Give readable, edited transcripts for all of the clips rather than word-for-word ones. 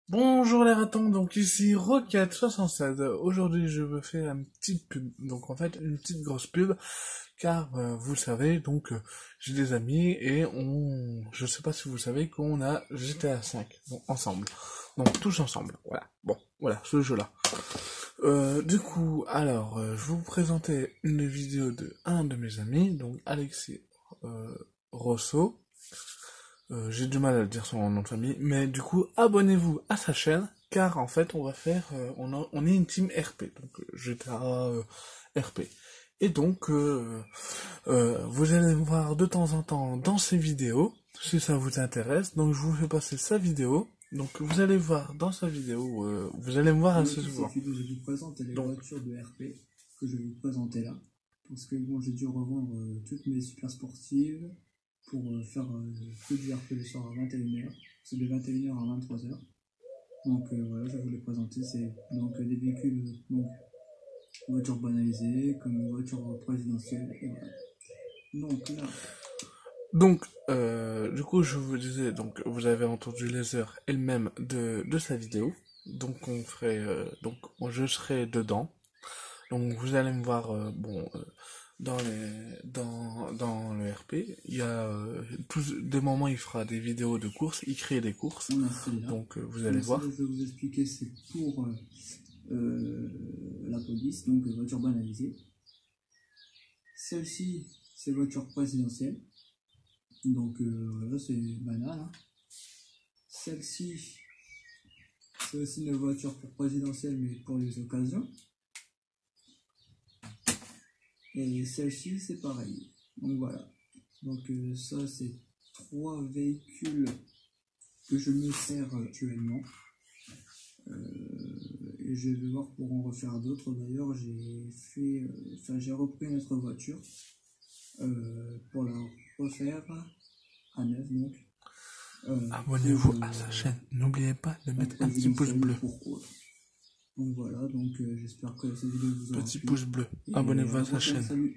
Bonjour les ratons, donc ici Rocket76. Aujourd'hui je veux faire une petite pub, donc en fait une petite grosse pub, car vous le savez, j'ai des amis et je sais pas si vous savez qu'on a GTA 5, donc ensemble, donc tous ensemble, voilà, bon, voilà, ce jeu-là. Je vais vous présenter une vidéo de un de mes amis, donc Alexis Rosso. J'ai du mal à dire son nom de famille, mais du coup, abonnez-vous à sa chaîne, car en fait, on va faire, on est une team RP, donc GTA RP. Et vous allez me voir de temps en temps dans ses vidéos, si ça vous intéresse. Donc, je vous fais passer sa vidéo. Donc, vous allez voir dans sa vidéo, vous allez me voir assez souvent. Cette vidéo, je vous présente les voitures de RP que je vais vous présenter là. Parce que bon, j'ai dû revendre toutes mes super sportives pour faire que du RP le soir à 21h. C'est de 21h à 23h. Donc voilà, je vais vous les présenter. C'est donc des véhicules, donc voitures banalisées, comme voitures présidentielles. Et voilà. Donc là. Je vous disais, donc, vous avez entendu les heures elle-même de sa vidéo. Donc, je serai dedans. Donc, vous allez me voir, dans le RP, il y a des moments, il fera des vidéos de courses, il crée des courses. On a celle-là. Donc, vous allez voir. Je vais vous expliquer, c'est pour la police, donc voiture banalisée. Celle-ci, c'est voiture présidentielle. Donc voilà, c'est banal. Hein. Celle-ci, c'est aussi une voiture pour présidentielle, mais pour les occasions. Et celle-ci, c'est pareil. Donc voilà. Donc ça, c'est 3 véhicules que je me sers actuellement. Et je vais voir pour en refaire d'autres. D'ailleurs, j'ai repris notre voiture pour la refaire à neuf donc. Abonnez-vous à sa chaîne. N'oubliez pas de mettre un petit pouce bleu. Donc voilà, donc j'espère que cette vidéo vous aura Petit plu. pouce bleu. Abonnez-vous à sa chaîne. Salut.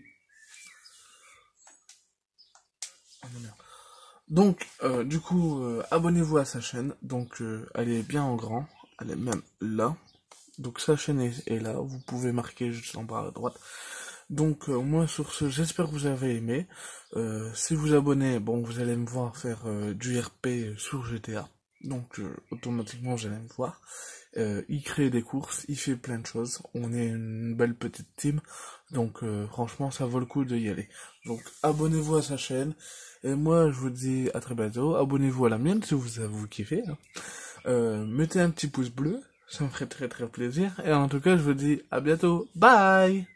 Abonnez-vous à sa chaîne. Donc, elle est bien en grand. Elle est même là. Donc, sa chaîne est là. Vous pouvez marquer juste en bas à droite. Donc, moi, sur ce, j'espère que vous avez aimé. Si vous abonnez, bon, vous allez me voir faire du RP sur GTA. Donc, automatiquement, vous allez me voir. Il crée des courses, il fait plein de choses. On est une belle petite team. Donc, franchement, ça vaut le coup de y aller. Donc, abonnez-vous à sa chaîne. Et moi, je vous dis à très bientôt. Abonnez-vous à la mienne si vous kiffez. Hein. Mettez un petit pouce bleu. Ça me ferait très très plaisir. Et en tout cas, je vous dis à bientôt. Bye!